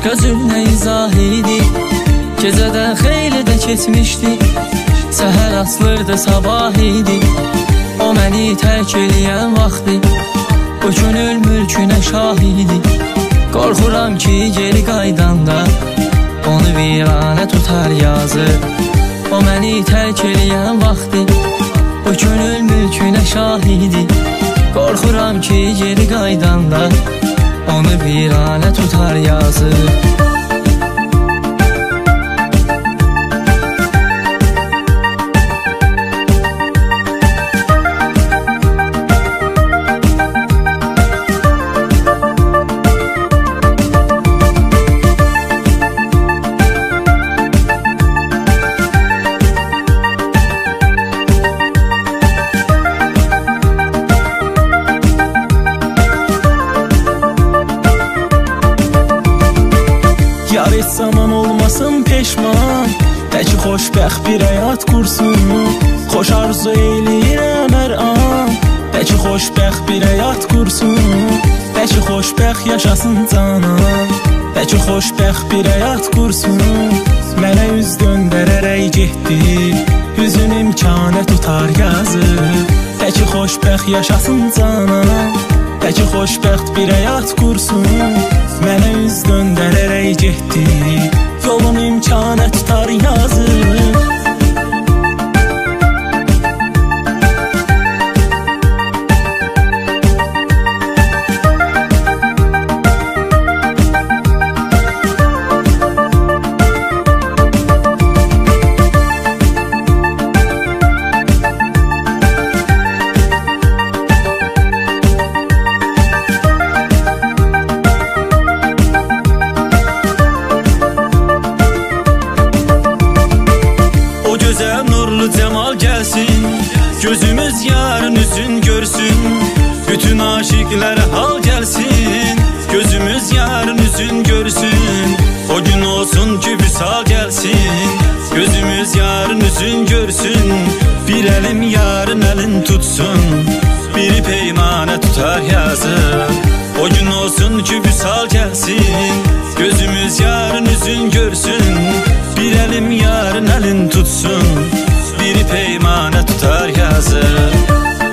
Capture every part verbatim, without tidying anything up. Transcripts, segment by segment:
Başqa cür nə izah idi, gecədən xeyli də keçmişdi, səhər asılırdı sabah idi. O məni tərk eləyən vaxtı, bu könül mülkünə şah idi. Qorxuram ki geri qaydanda, onu viranə tutar yazıq. O məni tərk eləyən vaxtı, bu könül mülkünə şah idi. Qorxuram ki geri qaydanda, onu viranə tutar yazıq. Yar et zaman olmasın peşman, tək xoşbəxt bir həyat qursun. Xoş arzu eyləyirəm hər an, tək xoşbəxt bir həyat qursun. Tək xoşbəxt yaşasın canan, tək xoşbəxt bir həyat qursun. Mənə üz döndərərək getdi, üzün imkanə tutar yazıq. Tək xoşbəxt yaşasın canan, tək xoşbəxt bir həyat qursun. Mənə üz döndərərək getdi, yolum imkanə tutar yazıq. Gözəl nurlu cəmal gəlsin, gözümüz yarın üzün görsün. Bütün aşiqlərə hal gəlsin, gözümüz yarın üzün görsün. O gün olsun ki vüsal gəlsin, gözümüz yarın üzün görsün. Bir əlim yarın əlin tutsun, biri peymanə tutar yazıq. O gün olsun ki vüsal gəlsin, gözümüz yarın üzün görsün. Bir əlim yarın əlin tutsun, biri peymanə tutar yazıq.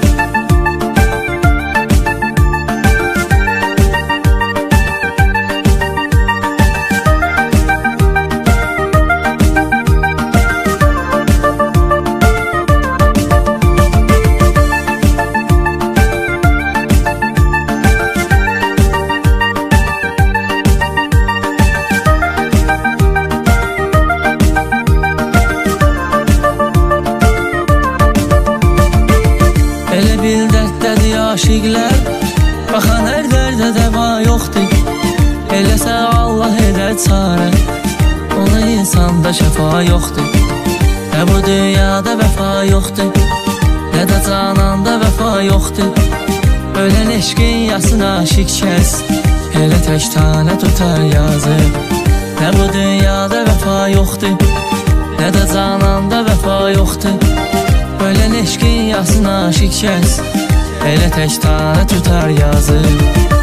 Bil dərdədir aşiqlər, baxan hər dərdə dəva yoxdur. Eləsə Allah edər çarə, ona insanda şəfa yoxdur. Nə bu dünyada vəfa yoxdur, nə də cananda vəfa yoxdur. Ölən eşqin yasın aşiq kəs, elə tək tanə tutar yazıq. Nə bu dünyada vəfa yoxdur, nə də cananda vəfa yoxdur. Ölən eşqin yasın aşiq kəs, elə tək tanə tutar yazıq.